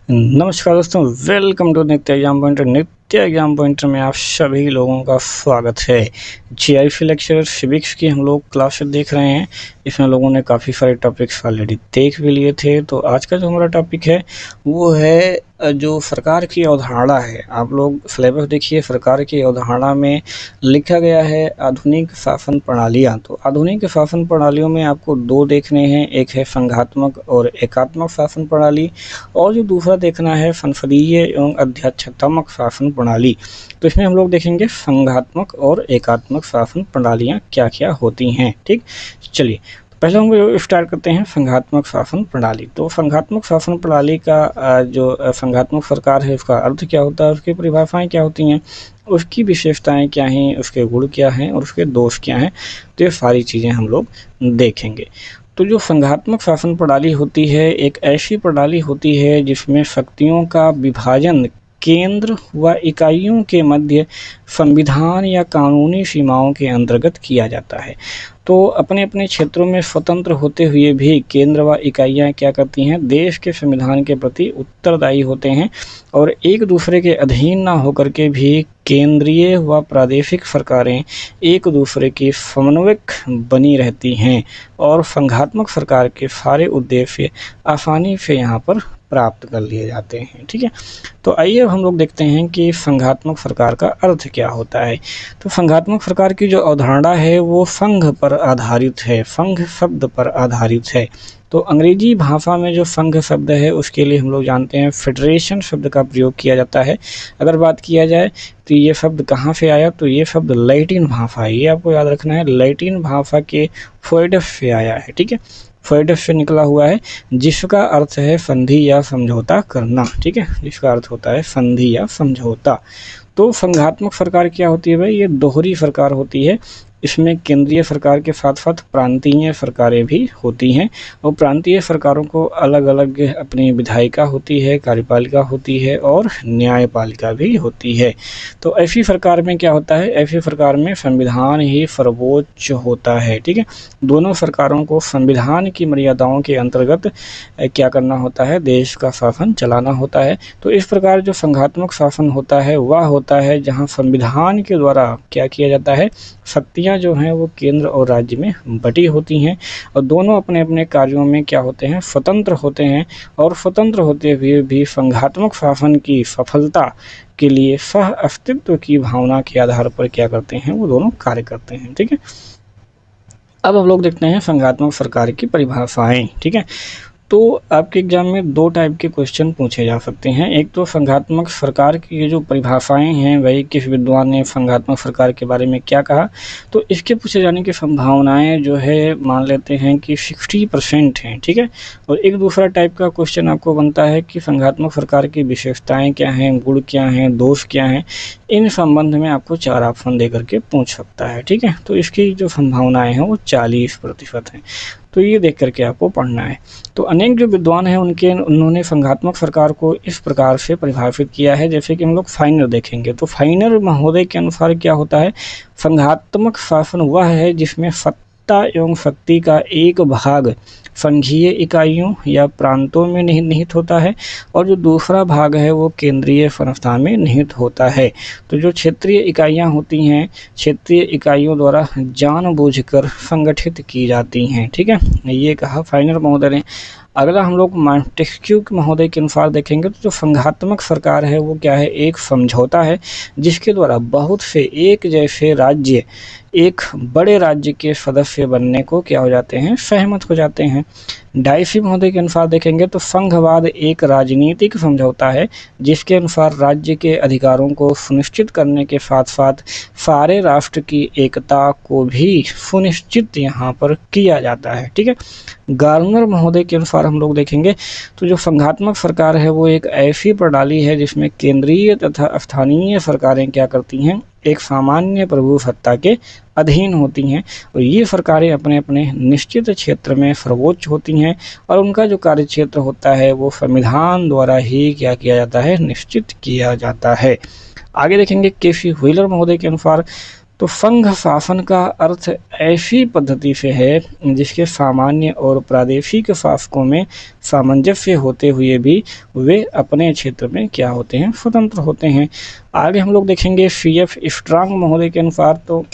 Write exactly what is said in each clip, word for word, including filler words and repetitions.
नमस्कार दोस्तों, welcome to Nitya exam pointer. Nitya exam pointer में आप सभी लोगों का स्वागत है। जीआईफी लेक्चर सिविक्स की हम लोग क्लासेस देख रहे हैं। इसमें लोगों ने काफ़ी सारे टॉपिक्स ऑलरेडी देख भी लिए थे। तो आज का जो हमारा टॉपिक है वो है जो सरकार की अवधारणा है। आप लोग सिलेबस देखिए, सरकार की अवधारणा में लिखा गया है आधुनिक शासन प्रणालियाँ। तो आधुनिक शासन प्रणालियों में आपको दो देखने हैं, एक है संघात्मक और एकात्मक शासन प्रणाली, और जो दूसरा देखना है संसदीय एवं अध्यक्षतात्मक शासन प्रणाली। तो इसमें हम लोग देखेंगे संघात्मक और एकात्मक शासन प्रणालियाँ क्या क्या होती हैं। ठीक, चलिए पहले हम स्टार्ट करते हैं संघात्मक शासन प्रणाली। तो संघात्मक शासन प्रणाली का जो संघात्मक सरकार है उसका अर्थ क्या होता है, उसकी परिभाषाएं क्या होती हैं, उसकी विशेषताएं क्या हैं, उसके गुण क्या हैं और उसके दोष क्या हैं। तो ये सारी चीज़ें हम लोग देखेंगे। तो जो संघात्मक शासन प्रणाली होती है एक ऐसी प्रणाली होती है जिसमें शक्तियों का विभाजन केंद्र व इकाइयों के मध्य संविधान या कानूनी सीमाओं के अंतर्गत किया जाता है। तो अपने अपने क्षेत्रों में स्वतंत्र होते हुए भी केंद्र व इकाइयाँ क्या करती हैं, देश के संविधान के प्रति उत्तरदायी होते हैं और एक दूसरे के अधीन ना होकर के भी केंद्रीय व प्रादेशिक सरकारें एक दूसरे की समन्वयक बनी रहती हैं और संघात्मक सरकार के सारे उद्देश्य आसानी से यहाँ पर प्राप्त कर लिए जाते हैं। ठीक है, तो आइए अब हम लोग देखते हैं कि संघात्मक सरकार का अर्थ क्या होता है। तो संघात्मक सरकार की जो अवधारणा है वो संघ पर आधारित है, संघ शब्द पर आधारित है। तो अंग्रेजी भाषा में जो संघ शब्द है उसके लिए हम लोग जानते हैं फेडरेशन शब्द का प्रयोग किया जाता है। अगर बात किया जाए तो ये शब्द कहाँ से आया, तो ये शब्द लैटिन भाषा, ये आपको याद रखना है, लैटिन भाषा के फोइडस से आया है। ठीक है, फोइडस से निकला हुआ है जिसका अर्थ है संधि या समझौता करना। ठीक है, जिसका अर्थ होता है संधि या समझौता। तो संघात्मक सरकार क्या होती है भाई, ये दोहरी सरकार होती है। इसमें केंद्रीय सरकार के साथ साथ प्रांतीय सरकारें भी होती हैं और प्रांतीय सरकारों को अलग अलग अपनी विधायिका होती है, कार्यपालिका होती है और न्यायपालिका भी होती है। तो ऐसी सरकार में क्या होता है, ऐसी सरकार में संविधान ही सर्वोच्च होता है। ठीक है, दोनों सरकारों को संविधान की मर्यादाओं के अंतर्गत क्या करना होता है, देश का शासन चलाना होता है। तो इस प्रकार जो संघात्मक शासन होता है वह होता है जहाँ संविधान के द्वारा क्या किया जाता है, शक्तियाँ जो हैं वो केंद्र और राज्य में बटी होती हैं और दोनों अपने अपने कार्यों में क्या होते हैं, स्वतंत्र होते हैं और स्वतंत्र होते हुए भी संघात्मक शासन की सफलता के लिए सह अस्तित्व की भावना के आधार पर क्या करते हैं, वो दोनों कार्य करते हैं। ठीक है, अब हम लोग देखते हैं संघात्मक सरकार की परिभाषाएं। ठीक है, तो आपके एग्जाम में दो टाइप के क्वेश्चन पूछे जा सकते हैं। एक तो संघात्मक सरकार की ये जो परिभाषाएं हैं वही किस विद्वान ने संघात्मक सरकार के बारे में क्या कहा, तो इसके पूछे जाने की संभावनाएं जो है मान लेते हैं कि साठ परसेंट हैं। ठीक है, और एक दूसरा टाइप का क्वेश्चन आपको बनता है कि संघात्मक सरकार की विशेषताएं क्या हैं, गुण क्या हैं, दोष क्या हैं, इन संबंध में आपको चार ऑप्शन दे करके पूछ सकता है। ठीक है, तो इसकी जो संभावनाएं हैं वो चालीस प्रतिशत हैं। तो ये देख करके आपको पढ़ना है। तो अनेक जो विद्वान हैं उनके उन्होंने संघात्मक सरकार को इस प्रकार से परिभाषित किया है, जैसे कि हम लोग फाइनर देखेंगे। तो फाइनर महोदय के अनुसार क्या होता है, संघात्मक शासन वह है जिसमें सत्ता एवं शक्ति का एक भाग संघीय इकाइयों या प्रांतों में निहित होता है और जो दूसरा भाग है वो केंद्रीय संस्था में निहित होता है। तो जो क्षेत्रीय इकाइयां होती हैं क्षेत्रीय इकाइयों द्वारा जानबूझकर संगठित की जाती हैं। ठीक है, ये कहा फाइनर महोदय ने। अगला हम लोग मॉन्टेस्क्यू महोदय के अनुसार देखेंगे तो जो संघात्मक सरकार है वो क्या है, एक समझौता है जिसके द्वारा बहुत से एक जैसे राज्य एक बड़े राज्य के सदस्य बनने को क्या हो जाते हैं, सहमत हो जाते हैं। डाइसी महोदय के अनुसार देखेंगे तो संघवाद एक राजनीतिक समझौता है जिसके अनुसार राज्य के अधिकारों को सुनिश्चित करने के साथ साथ सारे राष्ट्र की एकता को भी सुनिश्चित यहाँ पर किया जाता है। ठीक है, गार्नर महोदय के अनुसार हम लोग देखेंगे तो जो संघात्मक सरकार है वो एक ऐसी प्रणाली है जिसमें केंद्रीय तथा स्थानीय सरकारें क्या करती हैं, एक सामान्य प्रभु सत्ता के अधीन होती हैं और ये सरकारें अपने अपने निश्चित क्षेत्र में सर्वोच्च होती हैं और उनका जो कार्य क्षेत्र होता है वो संविधान द्वारा ही क्या किया जाता है, निश्चित किया जाता है। आगे देखेंगे केसी व्हीलर महोदय के अनुसार तो संघ शासन का अर्थ ऐसी पद्धति से है जिसके सामान्य और प्रादेशिक शासकों में सामंजस्य होते हुए भी वे अपने क्षेत्र में क्या होते हैं, स्वतंत्र होते हैं। आगे हम लोग देखेंगे सी एफ स्ट्रांग महोदय के अनुसार तो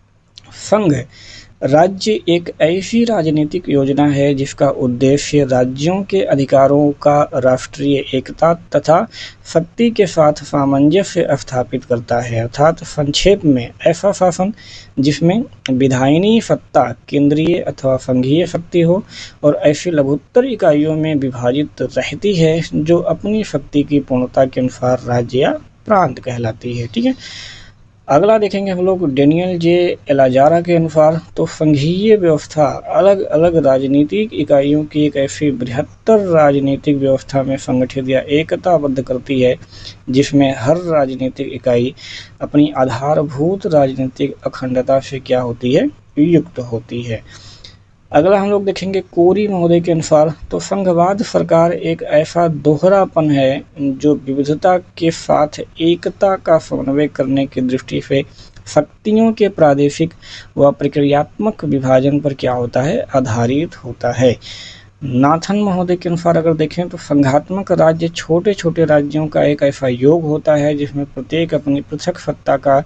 संघ राज्य एक ऐसी राजनीतिक योजना है जिसका उद्देश्य राज्यों के अधिकारों का राष्ट्रीय एकता तथा शक्ति के साथ सामंजस्य स्थापित करता है, अर्थात संक्षेप में ऐसा शासन जिसमें विधायिनी सत्ता केंद्रीय अथवा संघीय शक्ति हो और ऐसी लघुत्तर इकाइयों में विभाजित रहती है जो अपनी शक्ति की पूर्णता के अनुसार राज्य या प्रांत कहलाती है। ठीक है, अगला देखेंगे हम लोग डेनियल जे एलाजारा के अनुसार तो संघीय व्यवस्था अलग अलग राजनीतिक इकाइयों की एक ऐसी बृहत्तर राजनीतिक व्यवस्था में संगठित या एकताबद्ध करती है जिसमें हर राजनीतिक इकाई अपनी आधारभूत राजनीतिक अखंडता से क्या होती है, युक्त होती है। अगला हम लोग देखेंगे कोरी महोदय के अनुसार तो संघवाद सरकार एक ऐसा दोहरापन है जो विविधता के साथ एकता का समन्वय करने की दृष्टि से शक्तियों के प्रादेशिक व प्रक्रियात्मक विभाजन पर क्या होता है, आधारित होता है। नाथन महोदय के अनुसार अगर देखें तो संघात्मक राज्य छोटे छोटे राज्यों का एक ऐसा योग होता है जिसमें प्रत्येक अपनी पृथक सत्ता का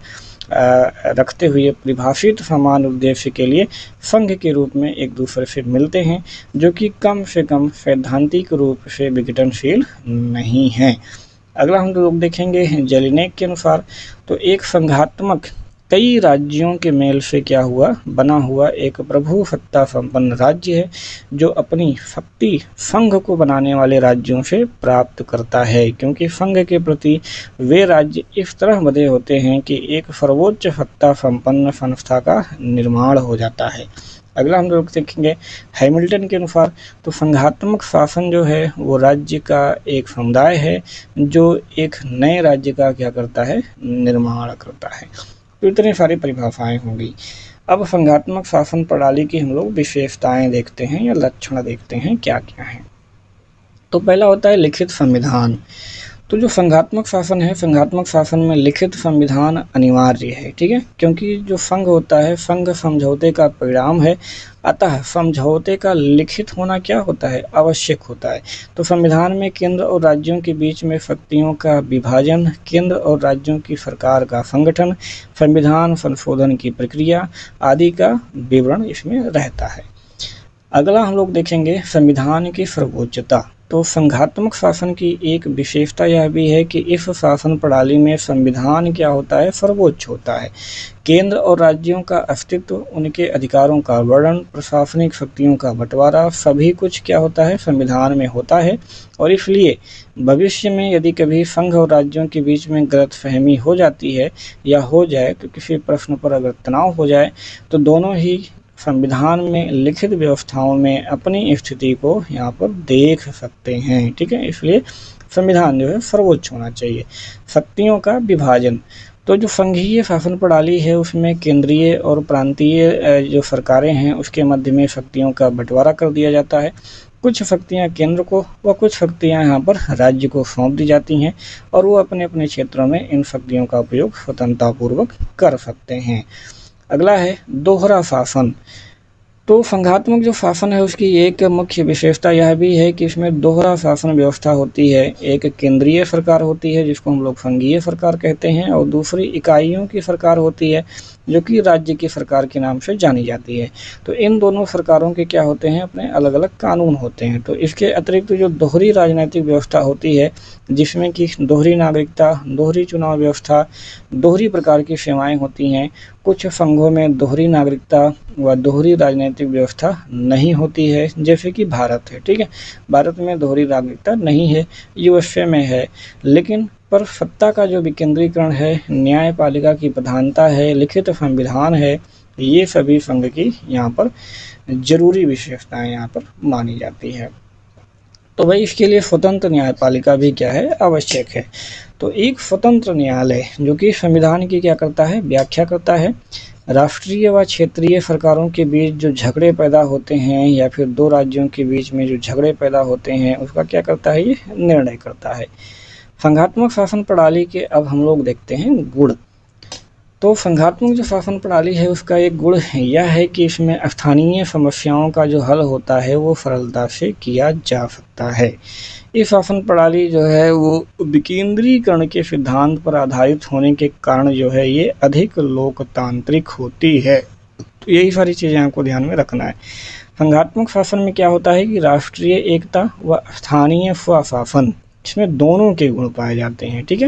रखते हुए परिभाषित समान उद्देश्य के लिए संघ के रूप में एक दूसरे से मिलते हैं जो कि कम से कम सैद्धांतिक रूप से विघटनशील नहीं है। अगला हम लोग देखेंगे जेलिनेक के अनुसार तो एक संघात्मक कई राज्यों के मेल से क्या हुआ, बना हुआ एक प्रभु सत्ता संपन्न राज्य है जो अपनी शक्ति संघ को बनाने वाले राज्यों से प्राप्त करता है, क्योंकि संघ के प्रति वे राज्य इस तरह बधे होते हैं कि एक सर्वोच्च सत्ता संपन्न संस्था का निर्माण हो जाता है। अगला हम लोग देखेंगे हैमिल्टन के अनुसार तो संघात्मक शासन जो है वो राज्य का एक समुदाय है जो एक नए राज्य का क्या करता है, निर्माण करता है। तो इतनी सारी परिभाषाएं होंगी। अब संघात्मक शासन प्रणाली की हम लोग विशेषताएं देखते हैं या लक्षण देखते हैं क्या क्या है। तो पहला होता है लिखित संविधान। तो जो संघात्मक शासन है, संघात्मक शासन में लिखित संविधान अनिवार्य है। ठीक है, क्योंकि जो संघ होता है संघ समझौते का परिणाम है, अतः समझौते का लिखित होना क्या होता है, आवश्यक होता है। तो संविधान में केंद्र और राज्यों के बीच में शक्तियों का विभाजन, केंद्र और राज्यों की सरकार का संगठन, संविधान संशोधन की प्रक्रिया आदि का विवरण इसमें रहता है। अगला हम लोग देखेंगे संविधान की सर्वोच्चता। तो संघात्मक शासन की एक विशेषता यह भी है कि इस शासन प्रणाली में संविधान क्या होता है, सर्वोच्च होता है। केंद्र और राज्यों का अस्तित्व, उनके अधिकारों का वर्णन, प्रशासनिक शक्तियों का बंटवारा सभी कुछ क्या होता है, संविधान में होता है। और इसलिए भविष्य में यदि कभी संघ और राज्यों के बीच में गलतफहमी हो जाती है या हो जाए, तो किसी प्रश्न पर अगर तनाव हो जाए तो दोनों ही संविधान में लिखित व्यवस्थाओं में अपनी स्थिति को यहाँ पर देख सकते हैं। ठीक है, इसलिए संविधान जो है सर्वोच्च होना चाहिए। शक्तियों का विभाजन, तो जो संघीय शासन प्रणाली है उसमें केंद्रीय और प्रांतीय जो सरकारें हैं उसके मध्य में शक्तियों का बंटवारा कर दिया जाता है। कुछ शक्तियाँ केंद्र को व कुछ शक्तियाँ यहाँ पर राज्य को सौंप दी जाती हैं और वो अपने अपने क्षेत्रों में इन शक्तियों का उपयोग स्वतंत्रतापूर्वक कर सकते हैं। अगला है दोहरा शासन। तो संघात्मक जो शासन है उसकी एक मुख्य विशेषता यह भी है कि इसमें दोहरा शासन व्यवस्था होती है। एक केंद्रीय सरकार होती है जिसको हम लोग संघीय सरकार कहते हैं और दूसरी इकाइयों की सरकार होती है जो कि राज्य की सरकार के नाम से जानी जाती है। तो इन दोनों सरकारों के क्या होते हैं, अपने अलग अलग कानून होते हैं। तो इसके अतिरिक्त जो दोहरी राजनीतिक व्यवस्था होती है जिसमें कि दोहरी नागरिकता, दोहरी चुनाव व्यवस्था, दोहरी प्रकार की सेवाएं होती हैं। कुछ संघों में दोहरी नागरिकता व दोहरी राजनीतिक व्यवस्था नहीं होती है, जैसे कि भारत है। ठीक है, भारत में दोहरी नागरिकता नहीं है, यूएसए में है, लेकिन पर सत्ता का जो विकेंद्रीकरण है, न्यायपालिका की प्रधानता है, लिखित संविधान है, ये सभी संघ की यहाँ पर जरूरी विशेषताएं यहाँ पर मानी जाती है। तो भाई इसके लिए स्वतंत्र न्यायपालिका भी क्या है, आवश्यक है। तो एक स्वतंत्र न्यायालय जो कि संविधान की क्या करता है, व्याख्या करता है। राष्ट्रीय व क्षेत्रीय सरकारों के बीच जो झगड़े पैदा होते हैं या फिर दो राज्यों के बीच में जो झगड़े पैदा होते हैं उसका क्या करता है, ये निर्णय करता है। संघात्मक शासन प्रणाली के अब हम लोग देखते हैं गुण। तो संघात्मक जो शासन प्रणाली है उसका एक गुण यह है कि इसमें स्थानीय समस्याओं का जो हल होता है वो सरलता से किया जा सकता है। ये शासन प्रणाली जो है वो विकेंद्रीकरण के सिद्धांत पर आधारित होने के कारण जो है ये अधिक लोकतांत्रिक होती है। तो यही सारी चीज़ें आपको ध्यान में रखना है। संघात्मक शासन में क्या होता है कि राष्ट्रीय एकता व स्थानीय स्वशासन, इसमें दोनों के गुण पाए जाते हैं। ठीक है,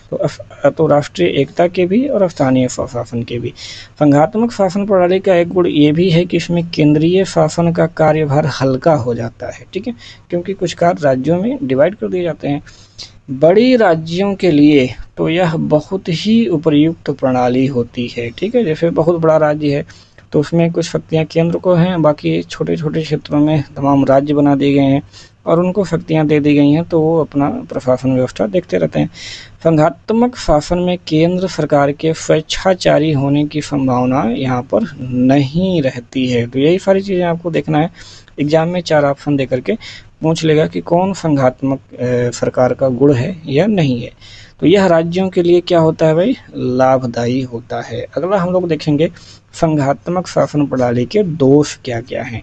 तो तो राष्ट्रीय एकता के भी और स्थानीय स्वशासन के भी। संघात्मक शासन प्रणाली का एक गुण ये भी है कि इसमें केंद्रीय शासन का कार्यभार हल्का हो जाता है। ठीक है, क्योंकि कुछ कार्य राज्यों में डिवाइड कर दिए जाते हैं। बड़ी राज्यों के लिए तो यह बहुत ही उपयुक्त प्रणाली होती है। ठीक है, जैसे बहुत बड़ा राज्य है तो उसमें कुछ शक्तियाँ केंद्र को हैं, बाकी छोटे छोटे क्षेत्रों में तमाम राज्य बना दिए गए हैं और उनको शक्तियाँ दे दी गई हैं, तो वो अपना प्रशासन व्यवस्था देखते रहते हैं। संघात्मक शासन में केंद्र सरकार के स्वेच्छाचारी होने की संभावना यहाँ पर नहीं रहती है। तो यही सारी चीज़ें आपको देखना है। एग्जाम में चार ऑप्शन दे करके पूछ लेगा कि कौन संघात्मक सरकार का गुण है या नहीं है। तो यह राज्यों के लिए क्या होता है भाई, लाभदायी होता है। अगला हम लोग देखेंगे संघात्मक शासन प्रणाली के दोष क्या क्या हैं।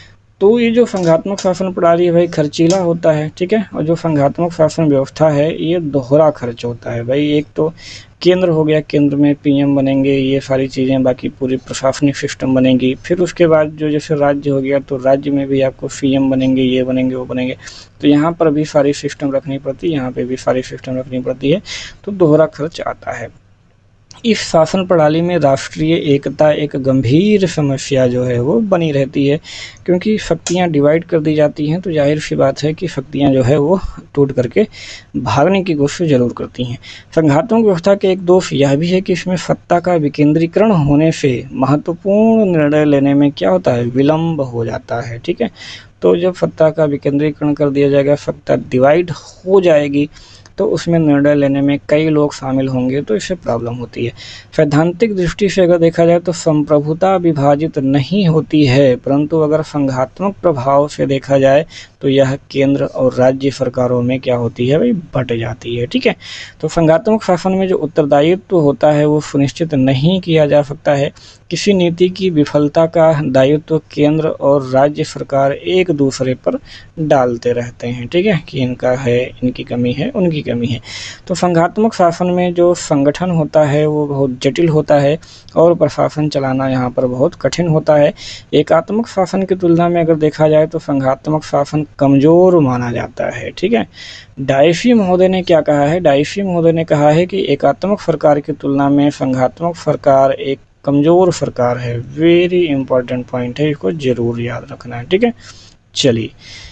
तो ये जो संघात्मक शासन प्रणाली है भाई खर्चीला होता है। ठीक है, और जो संघात्मक शासन व्यवस्था है ये दोहरा खर्च होता है भाई। एक तो केंद्र हो गया, केंद्र में पीएम बनेंगे, ये सारी चीज़ें, बाकी पूरी प्रशासनिक सिस्टम बनेगी। फिर उसके बाद जो जैसे राज्य हो गया तो राज्य में भी आपको सीएम बनेंगे, ये बनेंगे, वो बनेंगे। तो यहाँ पर भी सारी सिस्टम रखनी पड़ती है, यहाँ पे भी सारी सिस्टम रखनी पड़ती है, तो दोहरा खर्च आता है। इस शासन प्रणाली में राष्ट्रीय एकता एक गंभीर समस्या जो है वो बनी रहती है, क्योंकि शक्तियाँ डिवाइड कर दी जाती हैं तो जाहिर सी बात है कि शक्तियाँ जो है वो टूट करके भागने की कोशिश जरूर करती हैं। संघात्मक व्यवस्था के एक दोष यह भी है कि इसमें सत्ता का विकेंद्रीकरण होने से महत्वपूर्ण निर्णय लेने में क्या होता है, विलम्ब हो जाता है। ठीक है, तो जब सत्ता का विकेंद्रीकरण कर दिया जाएगा, सत्ता डिवाइड हो जाएगी, तो उसमें निर्णय लेने में कई लोग शामिल होंगे, तो इससे प्रॉब्लम होती है। सैद्धांतिक दृष्टि से अगर देखा जाए तो संप्रभुता विभाजित नहीं होती है, परंतु अगर संघात्मक प्रभाव से देखा जाए तो यह केंद्र और राज्य सरकारों में क्या होती है भाई, बट जाती है। ठीक है, तो संघात्मक शासन में जो उत्तरदायित्व होता है वो सुनिश्चित नहीं किया जा सकता है। किसी नीति की विफलता का दायित्व केंद्र और राज्य सरकार एक दूसरे पर डालते रहते हैं। ठीक है, कि इनका है, इनकी कमी है, उनकी कमी है। तो संघात्मक शासन में जो संगठन होता है वो बहुत जटिल होता है और प्रशासन चलाना यहाँ पर बहुत कठिन होता है। एकात्मक शासन की तुलना में अगर देखा जाए तो संघात्मक शासन कमजोर माना जाता है। ठीक है, डाइशी महोदय ने क्या कहा है, डाइशी महोदय ने कहा है कि एकात्मक सरकार की तुलना में संघात्मक सरकार एक कमजोर सरकार है। वेरी इंपॉर्टेंट पॉइंट है, इसको जरूर याद रखना है। ठीक है, चलिए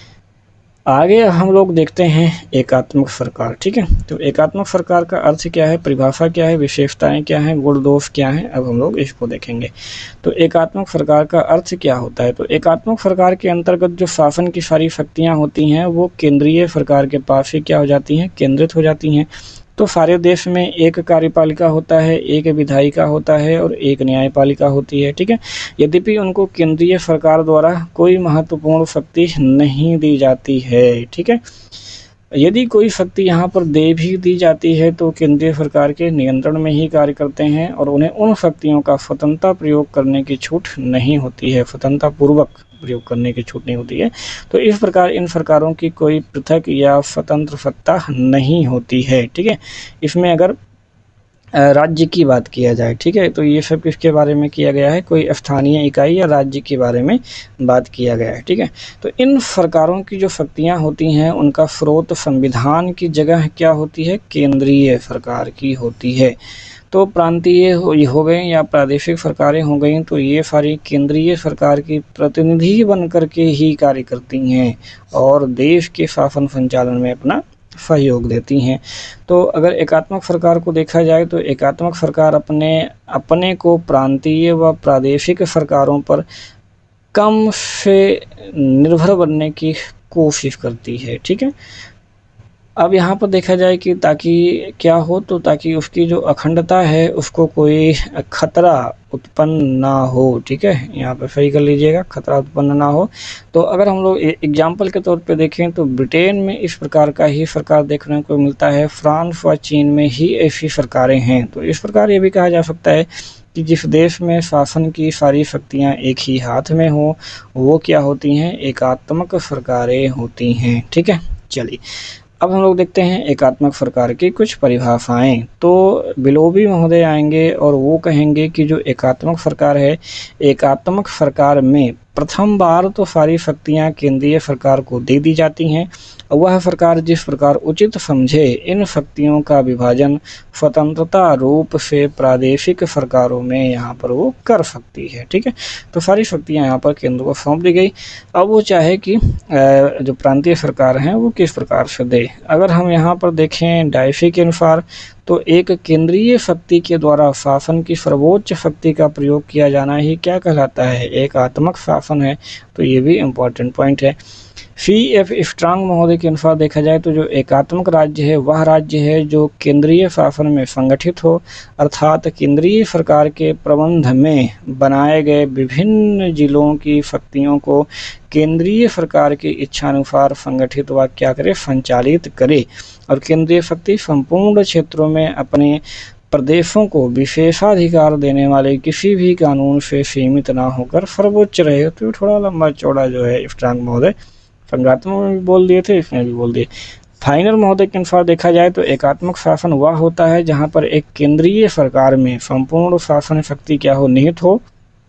आगे हम लोग देखते हैं एकात्मक सरकार। ठीक है, तो एकात्मक सरकार का अर्थ क्या है, परिभाषा क्या है, विशेषताएं क्या हैं, गुण दोष क्या हैं, अब हम लोग इसको देखेंगे। तो एकात्मक सरकार का अर्थ क्या होता है, तो एकात्मक सरकार के अंतर्गत जो शासन की सारी शक्तियां होती हैं वो केंद्रीय सरकार के पास ही क्या हो जाती हैं, केंद्रित हो जाती हैं। तो सारे देश में एक कार्यपालिका होता है, एक विधायिका होता है और एक न्यायपालिका होती है। ठीक है, यद्यपि उनको केंद्रीय सरकार द्वारा कोई महत्वपूर्ण शक्ति नहीं दी जाती है। ठीक है, यदि कोई शक्ति यहाँ पर दे भी दी जाती है तो केंद्रीय सरकार के नियंत्रण में ही कार्य करते हैं और उन्हें उन शक्तियों का स्वतंत्रता प्रयोग करने की छूट नहीं होती है, स्वतंत्रता पूर्वक प्रयोग करने की छूट नहीं होती है। तो इस प्रकार इन सरकारों की कोई पृथक या स्वतंत्र सत्ता नहीं होती है। ठीक है, इसमें अगर राज्य की बात किया जाए, ठीक है, तो ये सब किसके बारे में किया गया है, कोई स्थानीय इकाई या राज्य के बारे में बात किया गया है। ठीक है, तो इन सरकारों की जो शक्तियां होती हैं उनका स्रोत संविधान की जगह क्या होती है, केंद्रीय सरकार की होती है। तो प्रांतीय हो गए या प्रादेशिक सरकारें हो गई, तो ये सारी केंद्रीय सरकार की प्रतिनिधि बन करके ही कार्य करती हैं और देश के शासन संचालन में अपना सहयोग देती हैं। तो अगर एकात्मक सरकार को देखा जाए तो एकात्मक सरकार अपने अपने को प्रांतीय व प्रादेशिक सरकारों पर कम से निर्भर बनने की कोशिश करती है। ठीक है, अब यहाँ पर देखा जाए कि ताकि क्या हो, तो ताकि उसकी जो अखंडता है उसको कोई खतरा उत्पन्न ना हो, ठीक है, यहाँ पर सही कर लीजिएगा, खतरा उत्पन्न ना हो। तो अगर हम लोग एग्जाम्पल के तौर पे देखें तो ब्रिटेन में इस प्रकार का ही सरकार देखने को मिलता है, फ्रांस व चीन में ही ऐसी सरकारें हैं। तो इस प्रकार ये भी कहा जा सकता है कि जिस देश में शासन की सारी शक्तियाँ एक ही हाथ में हो, वो क्या होती हैं, एकात्मक सरकारें होती हैं, ठीक है। चलिए अब हम लोग देखते हैं एकात्मक सरकार की कुछ परिभाषाएं। तो बिलोबी महोदय आएंगे और वो कहेंगे कि जो एकात्मक सरकार है, एकात्मक सरकार में प्रथम बार तो सारी शक्तियां केंद्रीय सरकार को दे दी जाती हैं, और वह सरकार जिस प्रकार उचित समझे इन शक्तियों का विभाजन स्वतंत्रता रूप से प्रादेशिक सरकारों में यहाँ पर वो कर सकती है, ठीक है। तो सारी शक्तियाँ यहाँ पर केंद्र को सौंप दी गई। अब वो चाहे कि जो प्रांतीय सरकार हैं वो किस प्रकार से दे। अगर हम यहाँ पर देखें डायफी के अनुसार, तो एक केंद्रीय शक्ति के द्वारा शासन की सर्वोच्च शक्ति का प्रयोग किया जाना ही क्या कहलाता है, एकात्मक शासन है। तो ये भी इम्पोर्टेंट पॉइंट है। सी एफ स्ट्रांग महोदय के अनुसार देखा जाए तो जो एकात्मक राज्य है वह राज्य है जो केंद्रीय शासन में संगठित हो, अर्थात केंद्रीय सरकार के प्रबंध में बनाए गए विभिन्न जिलों की शक्तियों को केंद्रीय सरकार की इच्छानुसार संगठित व क्या करे, संचालित करे, और केंद्रीय शक्ति संपूर्ण क्षेत्रों में अपने प्रदेशों को विशेषाधिकार देने वाले किसी भी कानून से सीमित ना होकर सर्वोच्च रहे। तो थोड़ा लंबा चौड़ा जो है स्ट्रांग महोदय संज्ञात्मक में भी बोल दिए थे, इसमें भी बोल दिए। फाइनल महोदय के अनुसार देखा जाए तो एकात्मक शासन वह होता है जहां पर एक केंद्रीय सरकार में संपूर्ण शासन शक्ति क्या हो, निहित हो,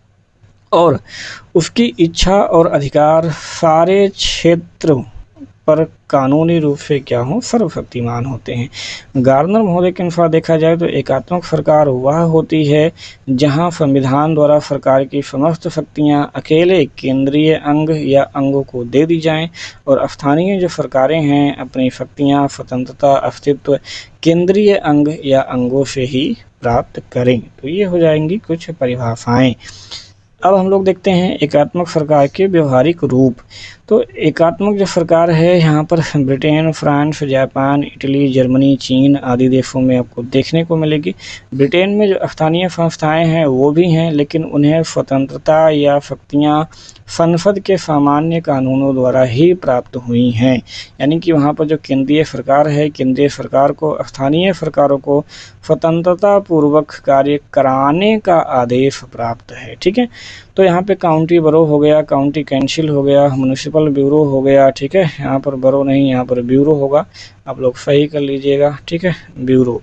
और उसकी इच्छा और अधिकार सारे क्षेत्र पर कानूनी रूप से क्या हो, सर्वशक्तिमान होते हैं। गार्नर महोदय के अनुसार देखा जाए तो एकात्मक सरकार वह होती है जहां संविधान द्वारा सरकार की समस्त शक्तियां अकेले केंद्रीय अंग या अंगों को दे दी जाएं, और स्थानीय जो सरकारें हैं अपनी शक्तियां, स्वतंत्रता, अस्तित्व केंद्रीय अंग या अंगों से ही प्राप्त करें। तो ये हो जाएंगी कुछ परिभाषाएं। अब हम लोग देखते हैं एकात्मक सरकार के व्यवहारिक रूप। तो एकात्मक जो सरकार है यहाँ पर Britain, France, Japan, Italy, Germany, चीन आदि देशों में आपको देखने को मिलेगी। ब्रिटेन में जो स्थानीय संस्थाएं हैं वो भी हैं, लेकिन उन्हें स्वतंत्रता या शक्तियाँ संसद के सामान्य कानूनों द्वारा ही प्राप्त हुई हैं। यानी कि वहाँ पर जो केंद्रीय सरकार है, केंद्रीय सरकार को स्थानीय सरकारों को स्वतंत्रता पूर्वक कार्य कराने का आदेश प्राप्त है, ठीक है। तो यहाँ पे काउंटी बरो हो गया, काउंटी काउंसिल हो गया, म्युनिसिपल ब्यूरो हो गया, ठीक है। यहाँ पर बरो नहीं, यहाँ पर ब्यूरो होगा, आप लोग सही कर लीजिएगा, ठीक है, ब्यूरो।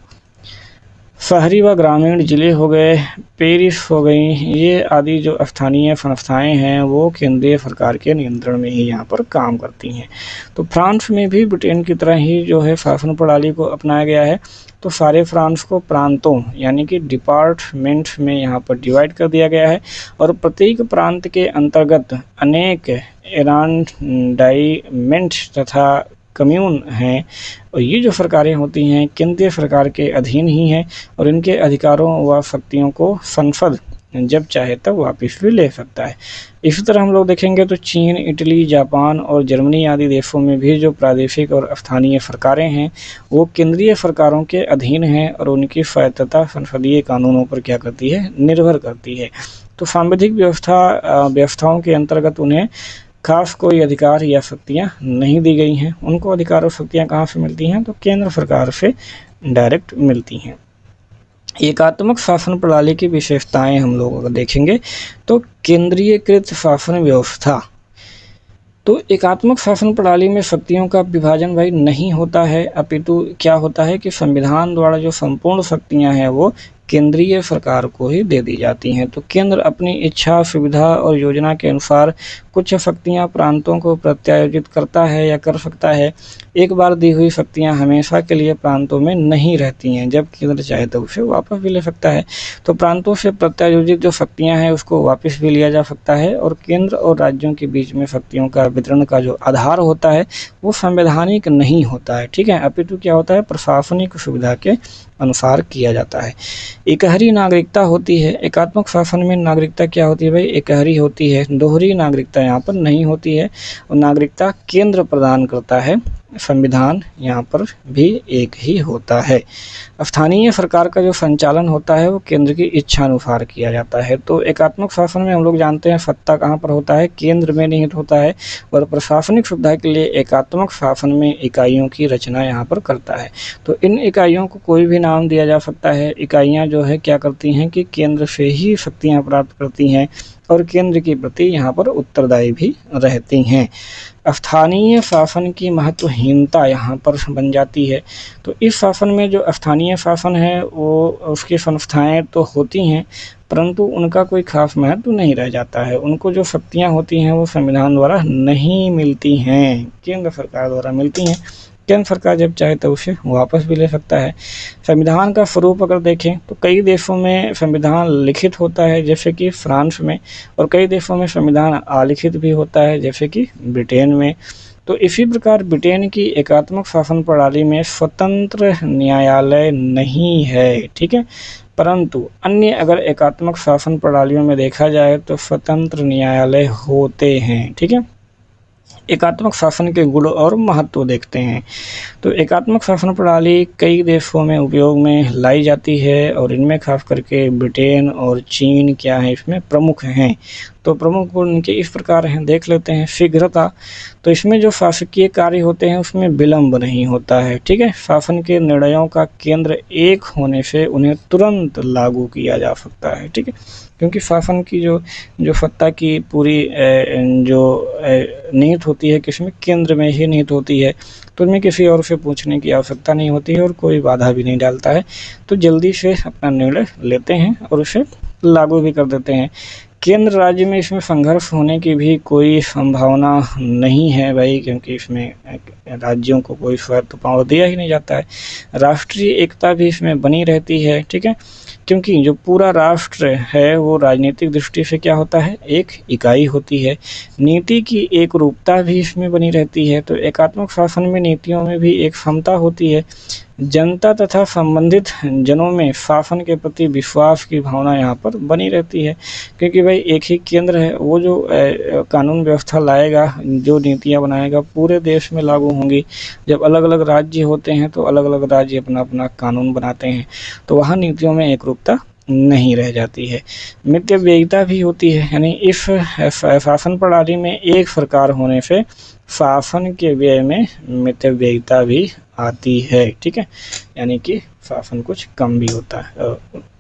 शहरी व ग्रामीण जिले हो गए, पेरिस हो गई, ये आदि जो स्थानीय संस्थाएं हैं वो केंद्रीय सरकार के नियंत्रण में ही यहाँ पर काम करती हैं। तो फ्रांस में भी ब्रिटेन की तरह ही जो है शासन प्रणाली को अपनाया गया है। तो सारे फ्रांस को प्रांतों यानी कि डिपार्टमेंट में यहाँ पर डिवाइड कर दिया गया है, और प्रत्येक प्रांत के अंतर्गत अनेक अरेंजमेंट तथा कम्यून हैं, और ये जो सरकारें होती हैं केंद्रीय सरकार के अधीन ही हैं, और इनके अधिकारों व शक्तियों को संसद जब चाहे तब वापस भी ले सकता है। इसी तरह हम लोग देखेंगे तो चीन, इटली, जापान और जर्मनी आदि देशों में भी जो प्रादेशिक और स्थानीय सरकारें हैं वो केंद्रीय सरकारों के अधीन हैं, और उनकी स्वायत्तता संसदीय कानूनों पर क्या करती है, निर्भर करती है। तो सांविधिक व्यवस्था व्यवस्थाओं के अंतर्गत उन्हें खास कोई अधिकार या शक्तियाँ नहीं दी गई हैं। उनको अधिकार और शक्तियाँ कहाँ से मिलती हैं, तो केंद्र सरकार से डायरेक्ट मिलती हैं। एकात्मक शासन प्रणाली की विशेषताएं हम लोग अगर देखेंगे तो केंद्रीयकृत शासन व्यवस्था। तो एकात्मक शासन प्रणाली में शक्तियों का विभाजन भाई नहीं होता है, अपितु क्या होता है कि संविधान द्वारा जो संपूर्ण शक्तियां हैं वो केंद्रीय सरकार को ही दे दी जाती हैं। तो केंद्र अपनी इच्छा, सुविधा और योजना के अनुसार कुछ शक्तियां प्रांतों को प्रत्यायोजित करता है या कर सकता है। एक बार दी हुई शक्तियां हमेशा के लिए प्रांतों में नहीं रहती हैं, जब केंद्र चाहे तो उसे वापस भी ले सकता है। तो प्रांतों से प्रत्यायोजित जो शक्तियां हैं उसको वापस भी लिया जा सकता है, और केंद्र और राज्यों के बीच में शक्तियों का वितरण का जो आधार होता है वो संवैधानिक नहीं होता है, ठीक है, अपितु क्या होता है, प्रशासनिक सुविधा के अनुसार किया जाता है। एकहरी नागरिकता होती है। एकात्मक शासन में नागरिकता क्या होती है भाई, एकहरी होती है, दोहरी नागरिकता यहाँ पर नहीं होती है, और नागरिकता केंद्र प्रदान करता है संविधान यहाँ पर भी एक ही होता है। स्थानीय सरकार का जो संचालन होता है वो केंद्र की इच्छानुसार किया जाता है। तो एकात्मक शासन में हम लोग जानते हैं सत्ता कहाँ पर होता है, केंद्र में निहित होता है, और प्रशासनिक सुविधा के लिए एकात्मक शासन में इकाइयों की रचना यहाँ पर करता है। तो इन इकाइयों को कोई भी नाम दिया जा सकता है। इकाइयाँ जो है क्या करती हैं कि केंद्र से ही शक्तियाँ प्राप्त करती हैं और केंद्र के प्रति यहाँ पर उत्तरदायी भी रहती हैं। स्थानीय शासन की महत्वहीनता यहाँ पर बन जाती है। तो इस शासन में जो स्थानीय शासन है वो उसकी संस्थाएं तो होती हैं, परंतु उनका कोई खास महत्व नहीं रह जाता है। उनको जो शक्तियाँ होती हैं वो संविधान द्वारा नहीं मिलती हैं, केंद्र सरकार द्वारा मिलती हैं। केंद्र सरकार जब चाहे तो उसे वापस भी ले सकता है। संविधान का स्वरूप अगर देखें तो कई देशों में संविधान लिखित होता है, जैसे कि फ्रांस में, और कई देशों में संविधान अलिखित भी होता है, जैसे कि ब्रिटेन में। तो इसी प्रकार ब्रिटेन की एकात्मक शासन प्रणाली में स्वतंत्र न्यायालय नहीं है, ठीक है, परंतु अन्य अगर एकात्मक शासन प्रणालियों में देखा जाए तो स्वतंत्र न्यायालय होते हैं, ठीक है। एकात्मक शासन के गुण और महत्व देखते हैं। तो एकात्मक शासन प्रणाली कई देशों में उपयोग में लाई जाती है, और इनमें खास करके ब्रिटेन और चीन क्या है इसमें प्रमुख हैं। तो प्रमुख गुण इनके इस प्रकार हैं, देख लेते हैं। शीघ्रता, तो इसमें जो शासकीय कार्य होते हैं उसमें विलम्ब नहीं होता है, ठीक है। शासन के निर्णयों का केंद्र एक होने से उन्हें तुरंत लागू किया जा सकता है, ठीक है, क्योंकि शासन की जो जो सत्ता की पूरी जो निहित होती है किसमें, केंद्र में ही निहित होती है। तो उनमें किसी और से पूछने की आवश्यकता नहीं होती है और कोई बाधा भी नहीं डालता है, तो जल्दी से अपना निर्णय लेते हैं और उसे लागू भी कर देते हैं। केंद्र राज्य में इसमें संघर्ष होने की भी कोई संभावना नहीं है भाई, क्योंकि इसमें राज्यों को कोई स्वायत्त पावर दिया ही नहीं जाता है। राष्ट्रीय एकता भी इसमें बनी रहती है, ठीक है, क्योंकि जो पूरा राष्ट्र है वो राजनीतिक दृष्टि से क्या होता है, एक इकाई होती है। नीति की एक रूपता भी इसमें बनी रहती है। तो एकात्मक शासन में नीतियों में भी एक समता होती है। जनता तथा संबंधित जनों में शासन के प्रति विश्वास की भावना यहाँ पर बनी रहती है, क्योंकि भाई एक ही केंद्र है, वो जो कानून व्यवस्था लाएगा, जो नीतियाँ बनाएगा पूरे देश में लागू होंगी। जब अलग अलग राज्य होते हैं तो अलग अलग राज्य अपना अपना कानून बनाते हैं, तो वहाँ नीतियों में एकरूपता नहीं रह जाती है। मितव्ययिता भी होती है, यानी इस शासन प्रणाली में एक सरकार होने से शासन के व्यय में मितव्ययिता भी आती है, ठीक है, यानी कि शासन कुछ कम भी होता है,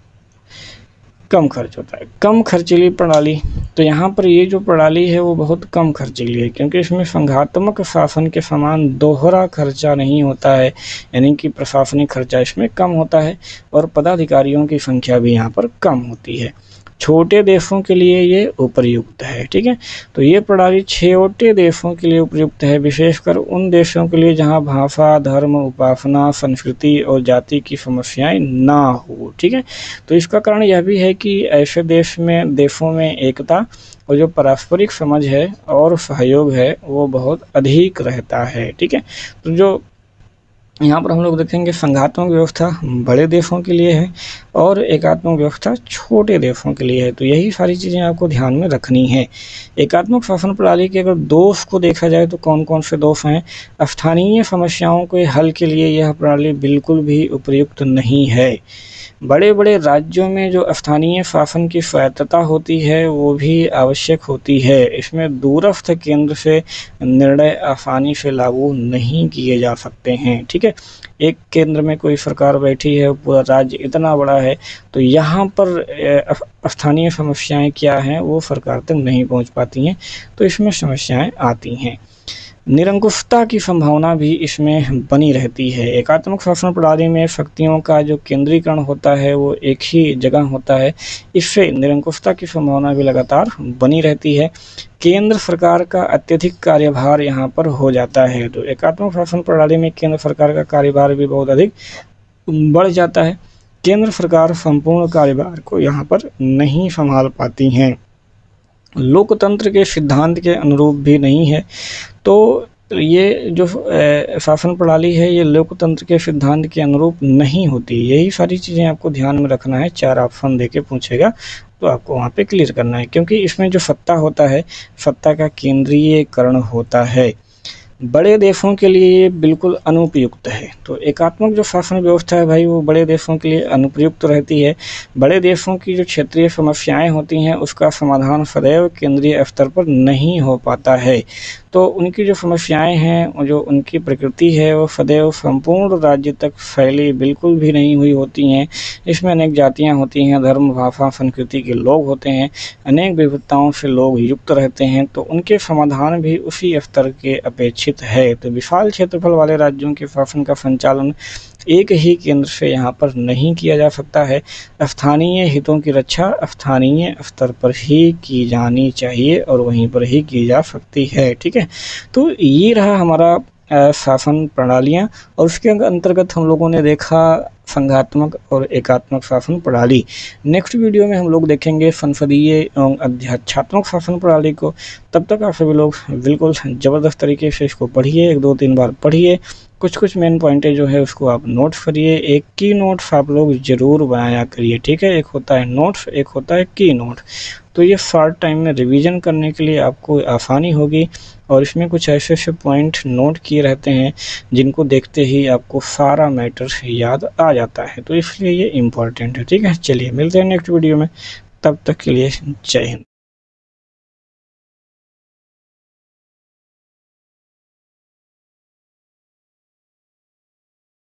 कम खर्च होता है। कम खर्चीली प्रणाली, तो यहाँ पर ये जो प्रणाली है वो बहुत कम खर्चीली है, क्योंकि इसमें संघात्मक शासन के समान दोहरा खर्चा नहीं होता है, यानी कि प्रशासनिक खर्चा इसमें कम होता है और पदाधिकारियों की संख्या भी यहाँ पर कम होती है। छोटे देशों के लिए ये उपयुक्त है, ठीक है। तो ये प्रणाली छोटे देशों के लिए उपयुक्त है, विशेषकर उन देशों के लिए जहां भाषा, धर्म, उपासना, संस्कृति और जाति की समस्याएं ना हो, ठीक है। तो इसका कारण यह भी है कि ऐसे देश में देशों में एकता और जो पारस्परिक समझ है और सहयोग है वो बहुत अधिक रहता है, ठीक है। तो जो यहाँ पर हम लोग देखेंगे संघात्मक व्यवस्था बड़े देशों के लिए है और एकात्मक व्यवस्था छोटे देशों के लिए है। तो यही सारी चीज़ें आपको ध्यान में रखनी है। एकात्मक शासन प्रणाली के अगर दोष को देखा जाए तो कौन कौन से दोष हैं। स्थानीय समस्याओं के हल के लिए यह प्रणाली बिल्कुल भी उपयुक्त नहीं है। बड़े बड़े राज्यों में जो स्थानीय शासन की स्वायत्तता होती है वो भी आवश्यक होती है। इसमें दूरस्थ केंद्र से निर्णय आसानी से लागू नहीं किए जा सकते हैं, ठीक है। एक केंद्र में कोई सरकार बैठी है, पूरा राज्य इतना बड़ा है, तो यहाँ पर स्थानीय समस्याएं क्या हैं वो सरकार तक नहीं पहुँच पाती हैं, तो इसमें समस्याएं आती हैं। निरंकुशता की संभावना भी इसमें बनी रहती है। एकात्मक शासन प्रणाली में शक्तियों का जो केंद्रीकरण होता है वो एक ही जगह होता है, इससे निरंकुशता की संभावना भी लगातार बनी रहती है। केंद्र सरकार का अत्यधिक कार्यभार यहाँ पर हो जाता है। तो एकात्मक शासन प्रणाली में केंद्र सरकार का कार्यभार भी बहुत अधिक बढ़ जाता है। केंद्र सरकार संपूर्ण कार्यभार को यहाँ पर नहीं संभाल पाती हैं। लोकतंत्र के सिद्धांत के अनुरूप भी नहीं है। तो ये जो शासन प्रणाली है ये लोकतंत्र के सिद्धांत के अनुरूप नहीं होती। यही सारी चीज़ें आपको ध्यान में रखना है। चार ऑप्शन देके पूछेगा तो आपको वहाँ पे क्लियर करना है, क्योंकि इसमें जो सत्ता होता है सत्ता का केंद्रीयकरण होता है। बड़े देशों के लिए ये बिल्कुल अनुपयुक्त है। तो एकात्मक जो शासन व्यवस्था है भाई वो बड़े देशों के लिए अनुपयुक्त रहती है। बड़े देशों की जो क्षेत्रीय समस्याएं होती हैं उसका समाधान सदैव केंद्रीय स्तर पर नहीं हो पाता है। तो उनकी जो समस्याएं हैं, जो उनकी प्रकृति है, वो सदैव संपूर्ण राज्य तक फैली बिल्कुल भी नहीं हुई होती हैं। इसमें अनेक जातियां होती हैं, धर्म, भाषा, संस्कृति के लोग होते हैं, अनेक विविधताओं से लोग युक्त रहते हैं। तो उनके समाधान भी उसी स्तर के अपेक्षित है। तो विशाल क्षेत्रफल वाले राज्यों के शासन का संचालन एक ही केंद्र से यहाँ पर नहीं किया जा सकता है। स्थानीय हितों की रक्षा स्थानीय स्तर पर ही की जानी चाहिए और वहीं पर ही की जा सकती है। ठीक है, तो ये रहा हमारा शासन प्रणालियाँ, और उसके अंतर्गत हम लोगों ने देखा संघात्मक और एकात्मक शासन प्रणाली। नेक्स्ट वीडियो में हम लोग देखेंगे संसदीय एवं अध्यक्षात्मक शासन प्रणाली को। तब तक आप सभी लोग बिल्कुल ज़बरदस्त तरीके से इसको पढ़िए, एक दो तीन बार पढ़िए, कुछ कुछ मेन पॉइंटें जो है उसको आप नोट्स करिए। एक की नोट्स आप लोग ज़रूर बनाया करिए। ठीक है, एक होता है नोट्स, एक होता है की नोट। तो ये शॉर्ट टाइम में रिवीजन करने के लिए आपको आसानी होगी, और इसमें कुछ ऐसे ऐसे पॉइंट नोट किए रहते हैं जिनको देखते ही आपको सारा मैटर याद आ जाता है। तो इसलिए ये इम्पॉर्टेंट है। ठीक है, चलिए मिलते हैं नेक्स्ट वीडियो में, तब तक के लिए जय हिंद।